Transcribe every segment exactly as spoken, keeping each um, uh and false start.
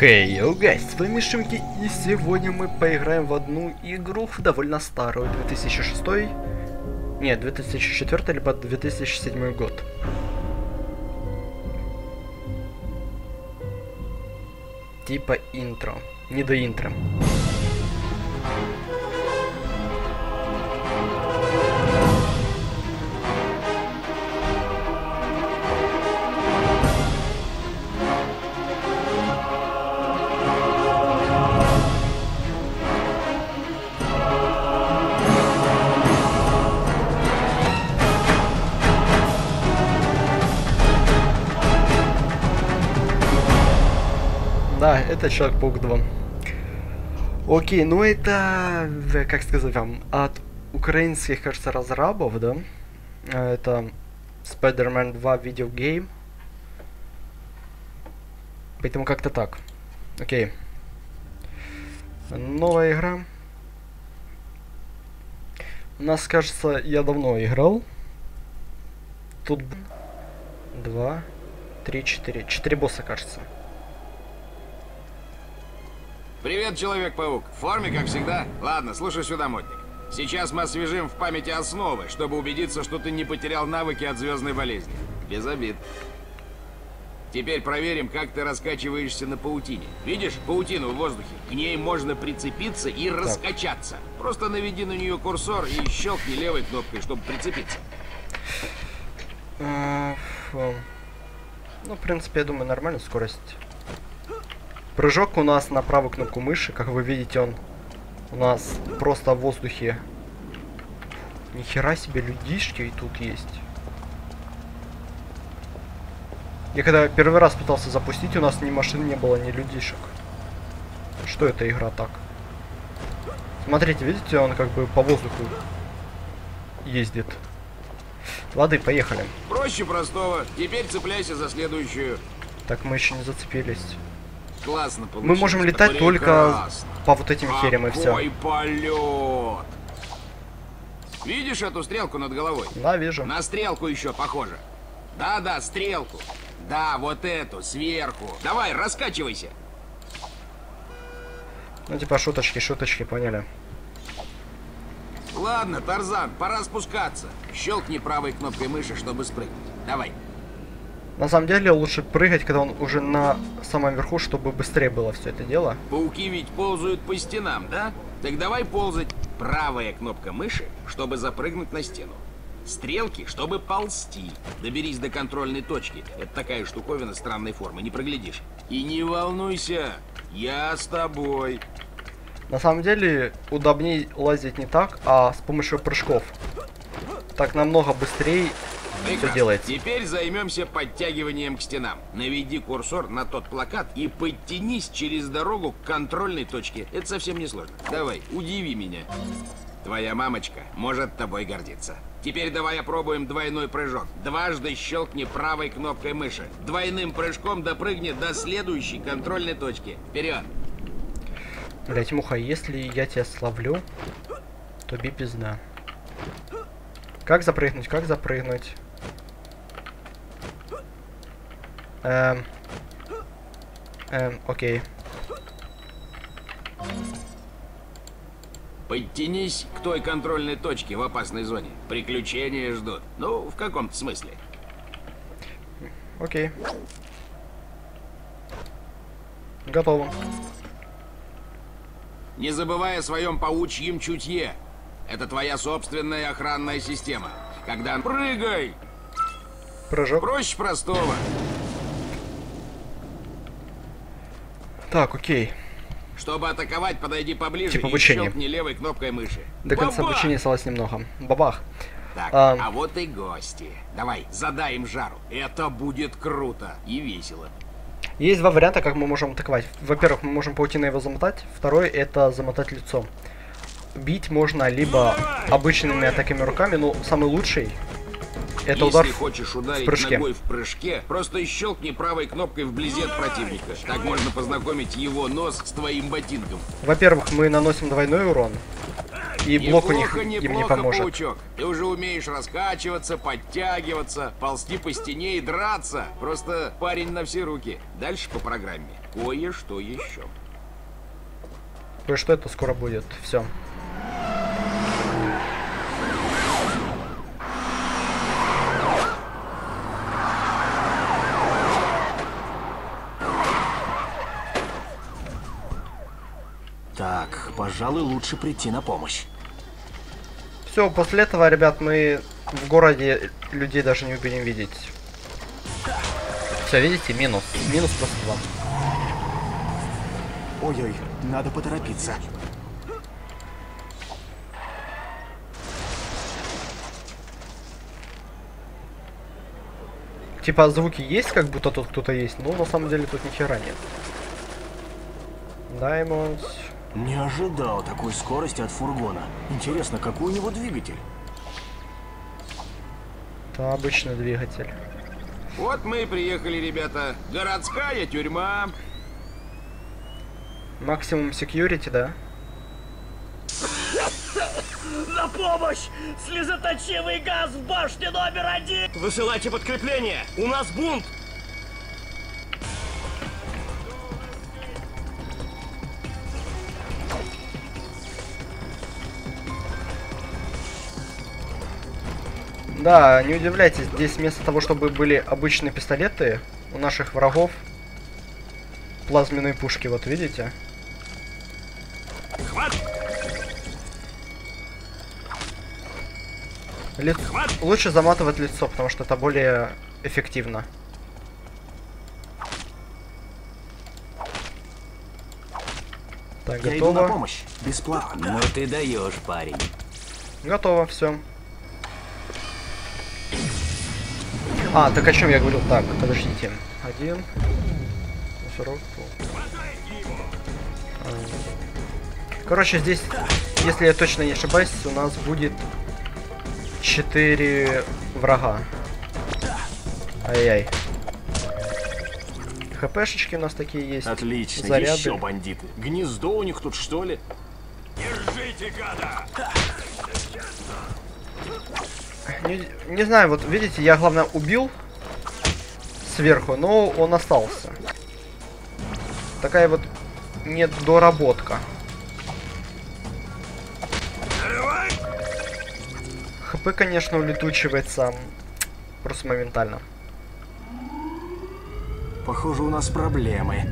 Хей, йоу, гайс, с вами Шимки, и сегодня мы поиграем в одну игру, довольно старую, две тысячи шестой, нет, две тысячи четвёртый, либо две тысячи седьмой год. Типа интро, не до интро. Да, это Человек-паук два. Окей, ну это, как сказать вам, от украинских, кажется, разрабов, да? Это Spider-Man два видеогейм. Поэтому как-то так. Окей. Новая игра. У нас, кажется, я давно играл. Тут два, три, четыре. Четыре босса, кажется. Привет, Человек-паук. В форме, как всегда? Ладно, слушай сюда, модник. Сейчас мы освежим в памяти основы, чтобы убедиться, что ты не потерял навыки от звездной болезни. Без обид. Теперь проверим, как ты раскачиваешься на паутине. Видишь паутину в воздухе? К ней можно прицепиться и так раскачаться. Просто наведи на нее курсор и щелкни левой кнопкой, чтобы прицепиться. Uh, well. Ну, в принципе, я думаю, нормальная скорость. Прыжок у нас на правую кнопку мыши, как вы видите, он у нас просто в воздухе. Нихера себе, людишки и тут есть. Я когда первый раз пытался запустить, у нас ни машин не было, ни людишек. Что это игра так? Смотрите, видите, он как бы по воздуху ездит. Ладно, поехали. Проще простого. Теперь цепляйся за следующую. Так, мы еще не зацепились. Классно получилось. Мы можем летать только по вот этим херям и все. Какой полет! Видишь эту стрелку над головой? Да, вижу. На стрелку еще похоже. Да-да, стрелку. Да, вот эту, сверху. Давай, раскачивайся. Ну, типа шуточки, шуточки, поняли. Ладно, Тарзан, пора спускаться. Щелкни правой кнопкой мыши, чтобы спрыгнуть. Давай. На самом деле лучше прыгать, когда он уже на самом верху, чтобы быстрее было все это дело. Пауки ведь ползают по стенам, да? Так давай ползать. Правая кнопка мыши, чтобы запрыгнуть на стену. Стрелки, чтобы ползти. Доберись до контрольной точки. Это такая штуковина странной формы, не проглядишь. И не волнуйся, я с тобой. На самом деле удобнее лазить не так, а с помощью прыжков. Так намного быстрее. Все делается. Теперь займемся подтягиванием к стенам. Наведи курсор на тот плакат и подтянись через дорогу к контрольной точке. Это совсем не сложно. Давай, удиви меня. Твоя мамочка может тобой гордиться. Теперь давай опробуем двойной прыжок. Дважды щелкни правой кнопкой мыши. Двойным прыжком допрыгни до следующей контрольной точки. Вперед! Блять, муха, если я тебя словлю, то би пизда. Как запрыгнуть? Как запрыгнуть? Эм. Эм, окей. Подтянись к той контрольной точке в опасной зоне. Приключения ждут. Ну, в каком-то смысле. Окей. Готово. Не забывай о своем паучьем чутье. Это твоя собственная охранная система. Когда... Прыгай! Прыжок. Проще простого. Так, окей. Чтобы атаковать, подойди поближе типа и щелкни левой кнопкой мыши. До конца обучения осталось немного. Бабах. Так, а... а вот и гости. Давай, задай им жару. Это будет круто и весело. Есть два варианта, как мы можем атаковать. Во-первых, мы можем паутиной его замотать. Второй — это замотать лицом. Бить можно либо обычными атаками руками, но самый лучший — это Если удар хочешь ударить в прыжке. ногой в прыжке, просто щелкни правой кнопкой вблизи от противника. Так можно познакомить его нос с твоим ботинком. Во-первых, мы наносим двойной урон. И И блок у них Неплохо, им не неплохо, поможет. паучок. Ты уже умеешь раскачиваться, подтягиваться, ползти по стене и драться. Просто парень на все руки. Дальше по программе. Кое-что еще. Кое-что это скоро будет. Все. Так, пожалуй, лучше прийти на помощь. Все, после этого, ребят, мы в городе людей даже не будем видеть. Все, видите, минус. Минус просто два. Ой-ой, надо поторопиться. Типа звуки есть, как будто тут кто-то есть, но на самом деле тут ни хера нет. Diamonds. Не ожидал такой скорости от фургона. Интересно, какой у него двигатель? Это обычный двигатель. Вот мы и приехали, ребята. Городская тюрьма. Максимум security, да? На помощь! Слезоточивый газ в башне номер один! Высылайте подкрепление! У нас бунт! Да, не удивляйтесь, здесь вместо того, чтобы были обычные пистолеты, у наших врагов плазменные пушки, вот видите? Хват! Ли... Лучше заматывать лицо, потому что это более эффективно. Так, Я иду на готово. помощь. Бесплатно. Ну ты даешь, парень. Готово, все. А, так о чем я говорил? Так, подождите. Один. Сорок. Короче, здесь, если я точно не ошибаюсь, у нас будет четыре врага. Ай-яй. ХПшечки у нас такие есть. Отлично, Заряды. еще бандиты. Гнездо у них тут, что ли? Держите, гада! Не, не знаю, вот видите, я главное убил сверху, но он остался. Такая вот недоработка. ХП, конечно, улетучивается просто моментально. Похоже, у нас проблемы.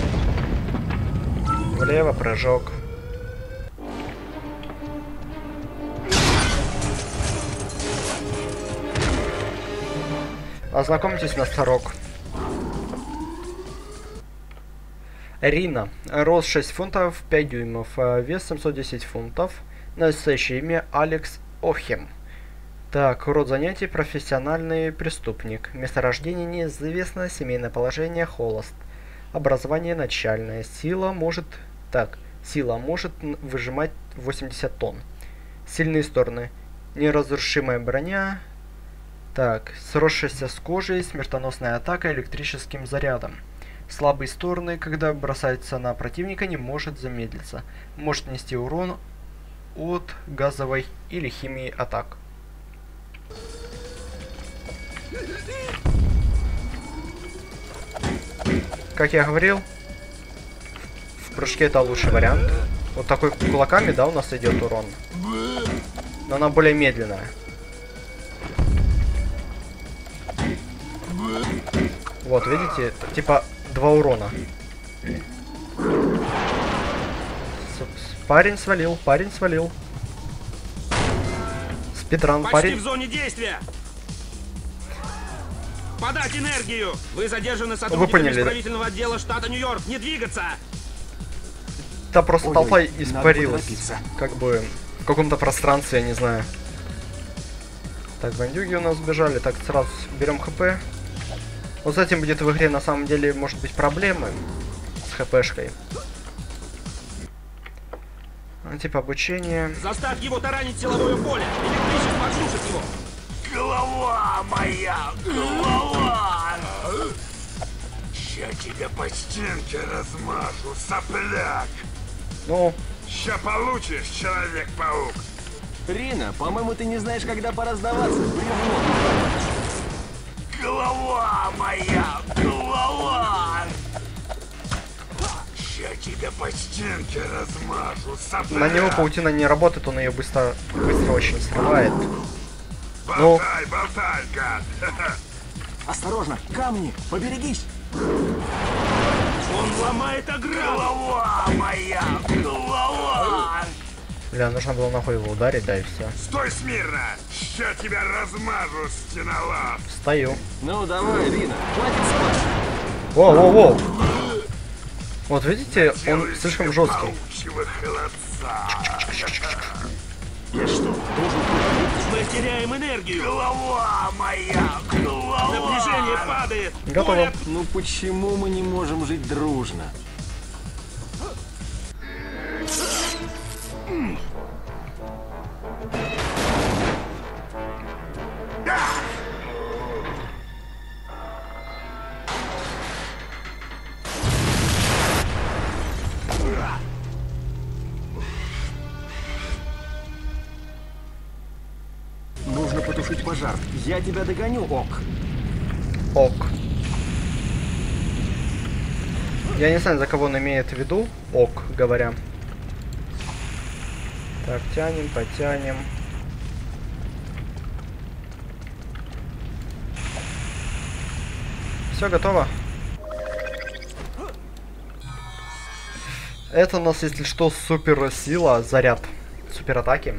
Влево, прыжок. Ознакомьтесь, носорог. Рина. Рост шесть фунтов, пять дюймов. Вес семьсот десять фунтов. Настоящее имя Алекс Охем. Так, род занятий профессиональный преступник. Месторождение неизвестно, семейное положение холост. Образование начальное. Сила может... Так, сила может выжимать восемьдесят тонн. Сильные стороны. Неразрушимая броня. Так, сросшаяся с кожей, смертоносная атака электрическим зарядом. Слабые стороны, когда бросается на противника, не может замедлиться. Может нести урон от газовой или химии атак. Как я говорил, в прыжке это лучший вариант. Вот такой кулаками, да, у нас идет урон. Но она более медленная. Вот, видите, типа два урона. С парень свалил, парень свалил. Спидран, Почти парень. в зоне действия! Подать энергию! Вы задержаны сотрудниками поняли, да? исправительного отдела штата Нью-Йорк. Не двигаться! Та просто Ой-ой, толпа надо испарилась. поторопиться. Как бы в каком-то пространстве, я не знаю. Так, бандюги у нас сбежали. Так, сразу берем хп. Вот с этим будет в игре на самом деле может быть проблемы с хпшкой. Ну, типа обучение. Заставь его таранить силовое поле! Электричество отсушит его! Голова моя! Голова! Я тебя по стенке размажу, сопляк! Ну, Ща получишь, Человек-паук. Рина, по-моему, ты не знаешь, когда пора сдаваться. Бревно. Голова моя, голова! Я тебя по стенке размажу, сопля. На него паутина не работает, он ее быстро, быстро очень срывает. Болтай, болтай, гад! Осторожно, камни, поберегись. Он ломает ограду. Голова моя, голова! Бля, нужно было нахуй его ударить, да и все. Стой смирно! Ща тебя размажу, стенолаз! Стою. Ну давай, Рина, хватит спать. Воу-воу-воу. Вот видите, он слишком жесткий. Паучьего холодца. Я что, должен... Мы теряем энергию. Голова моя, голова! Напряжение падает. Готово. Ну почему мы не можем жить дружно? Нужно потушить пожар. Я тебя догоню, Ок. Ок. Я не знаю, за кого он имеет в виду. Ок, говоря. Так, тянем, потянем. Все готово. Это у нас, если что, супер сила, заряд, супер атаки.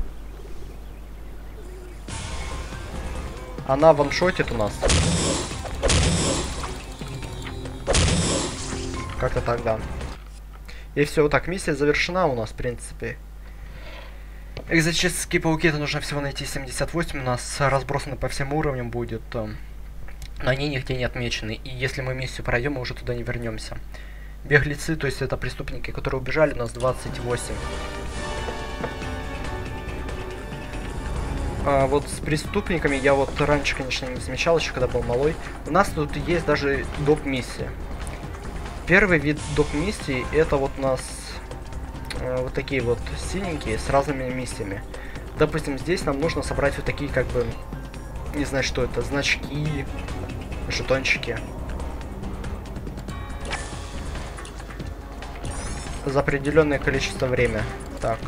Она ваншотит у нас. Как-то так, да. И все, вот так, миссия завершена у нас, в принципе. Экзотические пауки, это нужно всего найти семьдесят восемь, у нас разбросаны по всем уровням будет. Но они нигде не отмечены, и если мы миссию пройдем, мы уже туда не вернемся. Беглецы, то есть это преступники, которые убежали, у нас двадцать восемь. А вот с преступниками я вот раньше, конечно, не замечал, еще когда был малой. У нас тут есть даже доп-миссия. Первый вид доп-миссии это вот у нас э, вот такие вот синенькие с разными миссиями. Допустим, здесь нам нужно собрать вот такие, как бы, не знаю, что это, значки, жетончики. За определенное количество времени. Так.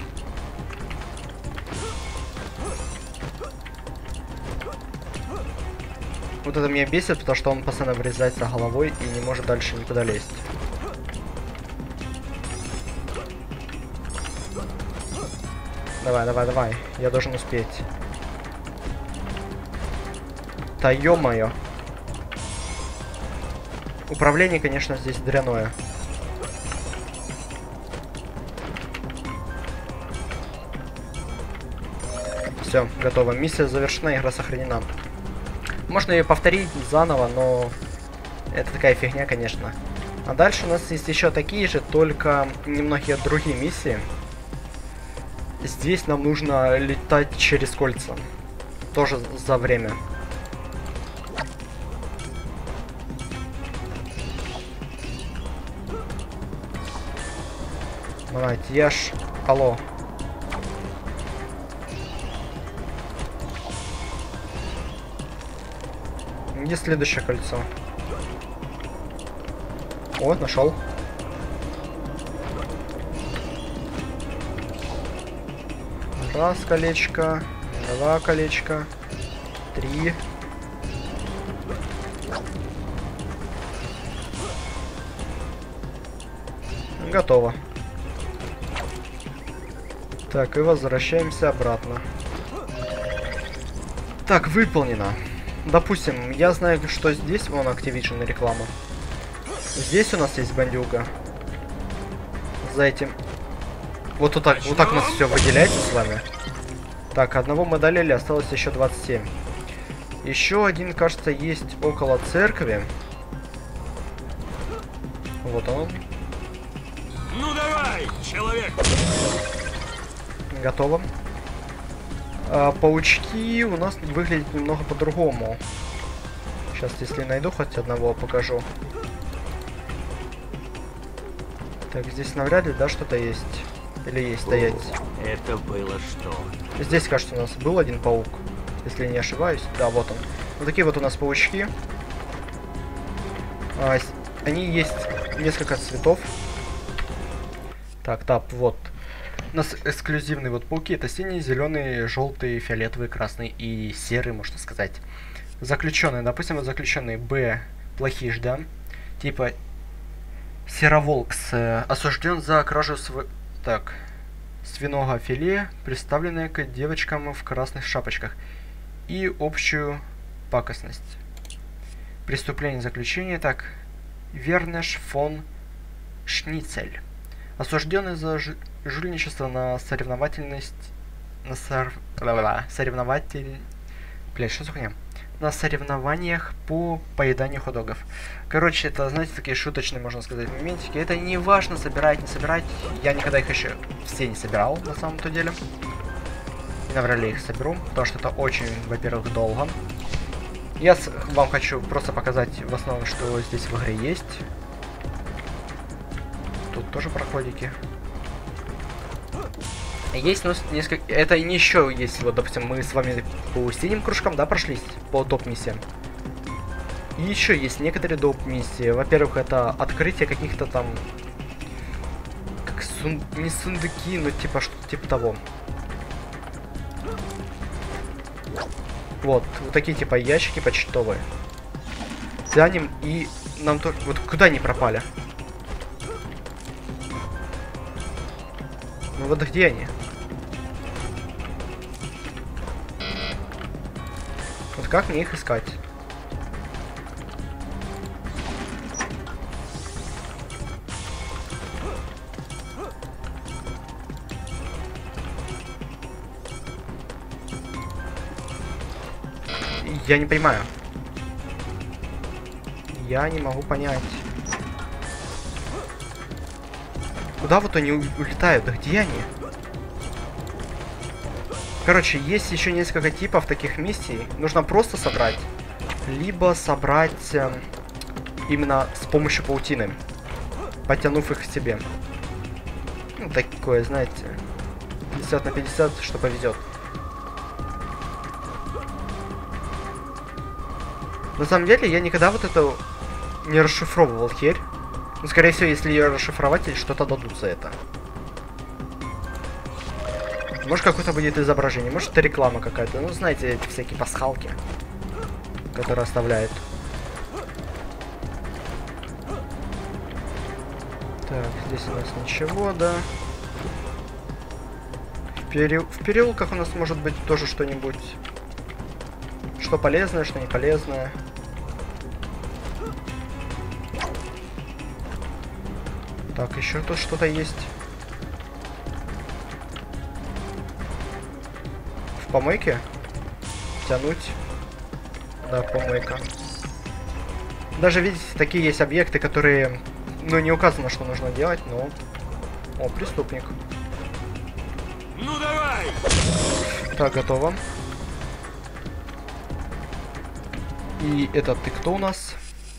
Вот это меня бесит, потому что он постоянно врезается головой и не может дальше никуда лезть. Давай, давай, давай. Я должен успеть. Да ё-моё. Управление, конечно, здесь дряное. Все, готово. Миссия завершена, игра сохранена. Можно ее повторить заново, но это такая фигня, конечно. А дальше у нас есть еще такие же, только немногие другие миссии. Здесь нам нужно летать через кольца. Тоже за время. Давайте, я ж... Алло. Где следующее кольцо? О, нашел. Раз колечко, два колечка, три. Готово. Так, и возвращаемся обратно. Так, выполнено. Допустим, я знаю, что здесь вон Activision реклама. Здесь у нас есть бандюга. За этим. Вот, вот так, вот так у нас все выделяется с вами. Так, одного мы одолели, осталось еще двадцать семь. Еще один, кажется, есть около церкви. Вот он. Ну давай, человек! Готово. А, паучки у нас выглядят немного по-другому. Сейчас, если найду хоть одного, покажу. Так, здесь навряд ли, да, что-то есть. Или ей стоять? Это было что? Здесь, кажется, у нас был один паук, если я не ошибаюсь. Да, вот он. Вот такие вот у нас паучки. А, они есть несколько цветов. Так, тап, вот. У нас эксклюзивные вот пауки. Это синий, зеленый, желтый, фиолетовый, красный и серый, можно сказать. Заключенные, допустим, вот заключенный Б. Плохиш, да? Типа Сероволкс э, осужден за кражу св... Так. Свиного филе, представленное к девочкам в красных шапочках. И общую пакостность. Преступление заключения. Так. Вернеш фон Шницель. Осужденный за ж... жульничество на соревновательность... На сор... соревнователь... Блядь, что за хуйня? На соревнованиях по поеданию хот-догов. Короче, это, знаете, такие шуточные, можно сказать, моментики. Это не важно, собирать, не собирать. Я никогда их еще все не собирал, на самом-то деле. И навряд ли их соберу, потому что это очень, во-первых, долго. Я с... вам хочу просто показать в основном, что здесь в игре есть. Тут тоже проходики. Есть, ну, несколько... Это не еще есть, вот, допустим, мы с вами по синим кружкам, да, прошлись по доп-миссиям. И еще есть некоторые доп-миссии. Во-первых, это открытие каких-то там... Как сун... Не сундуки, но типа что-то типа того. Вот, вот такие типа ящики почтовые. Тянем и нам тоже... Вот куда они пропали? Ну вот где они? Вот как мне их искать? Я не понимаю. Я не могу понять. Куда вот они улетают? Да где они? Короче, есть еще несколько типов таких миссий. Нужно просто собрать. Либо собрать э, именно с помощью паутины. Потянув их к себе. Ну, такое, знаете. пятьдесят на пятьдесят, что повезет. На самом деле, я никогда вот это не расшифровывал херь. Ну, скорее всего, если ее расшифровать, или что-то дадут за это. Может, какое-то будет изображение, может, это реклама какая-то. Ну, знаете, эти всякие пасхалки, которые оставляют. Так, здесь у нас ничего, да. В, пере... в переулках у нас может быть тоже что-нибудь. Что полезное, что не полезное. Так, еще тут что-то есть. В помойке? Тянуть. Да, помойка. Даже, видите, такие есть объекты, которые... Ну, не указано, что нужно делать, но... О, преступник. Ну давай! Так, готово. И это ты кто у нас?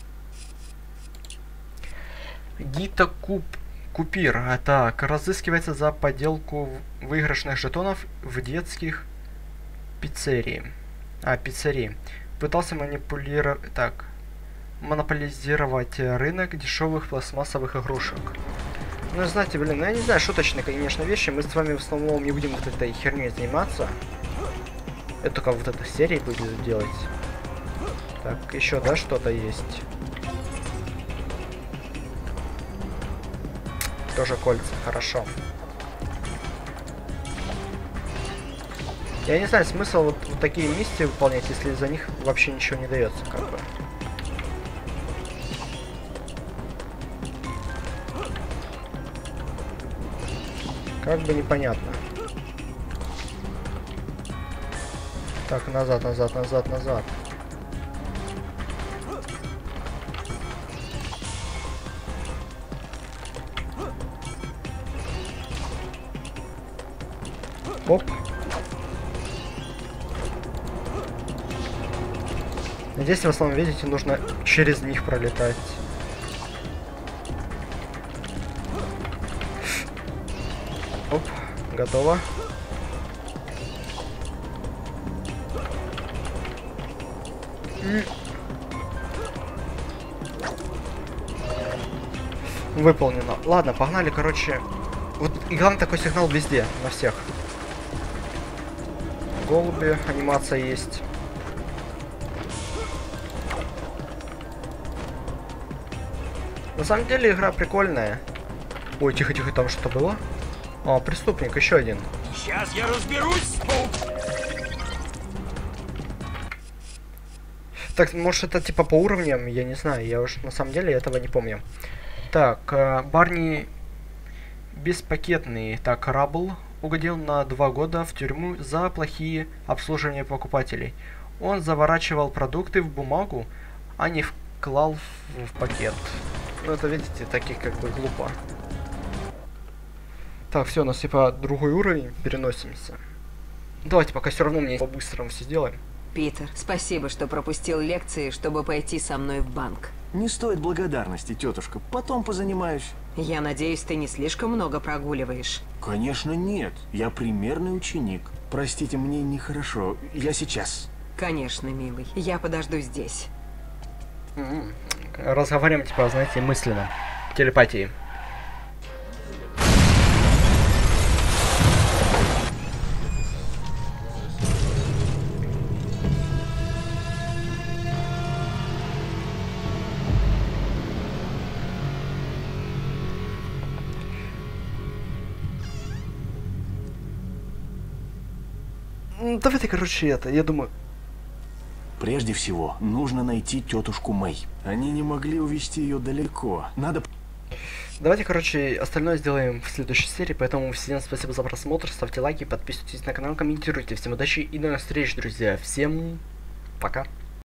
Гита Куп... Купир. А, так, разыскивается за подделку выигрышных жетонов в детских пиццерии. А, пиццерии. Пытался манипулировать... Так. Монополизировать рынок дешевых пластмассовых игрушек. Ну, знаете, блин, ну я не знаю, шуточные, конечно, вещи. Мы с вами в основном не будем вот этой херней заниматься. Это только вот эта серия будет делать. Так, еще, да, что-то есть. Тоже кольца, хорошо. Я не знаю, смысл вот, вот такие миссии выполнять, если за них вообще ничего не дается, как бы. Как бы непонятно. Так, назад, назад, назад, назад. Оп. Здесь в основном, видите, нужно через них пролетать. Оп. Готово. М. Выполнено. Ладно, погнали, короче. Вот и главное, такой сигнал везде, на всех. Голуби, анимация есть. На самом деле игра прикольная. Ой, тихо-тихо, там что-то было? А, преступник, еще один. Сейчас я разберусь, паук. Так, может это типа по уровням, я не знаю, я уж на самом деле этого не помню. Так, э, Барни беспакетный. Так, Раббл угодил на два года в тюрьму за плохие обслуживания покупателей. Он заворачивал продукты в бумагу, а не вклал в, в пакет. Ну это, видите, таких как бы глупо. Так, все, у нас типа другой уровень, переносимся. Давайте пока все равно мне по-быстрому все сделаем. Питер, спасибо, что пропустил лекции, чтобы пойти со мной в банк. Не стоит благодарности, тетушка. Потом позанимаюсь. Я надеюсь, ты не слишком много прогуливаешь. Конечно, нет. Я примерный ученик. Простите, мне нехорошо. Я сейчас. Конечно, милый. Я подожду здесь. Разговариваем, типа, знаете, мысленно. Телепатии. Давайте, короче, это, я думаю... Прежде всего, нужно найти тетушку Мэй. Они не могли увезти ее далеко. Надо... Давайте, короче, остальное сделаем в следующей серии, поэтому всем спасибо за просмотр, ставьте лайки, подписывайтесь на канал, комментируйте. Всем удачи и до новых встреч, друзья. Всем пока.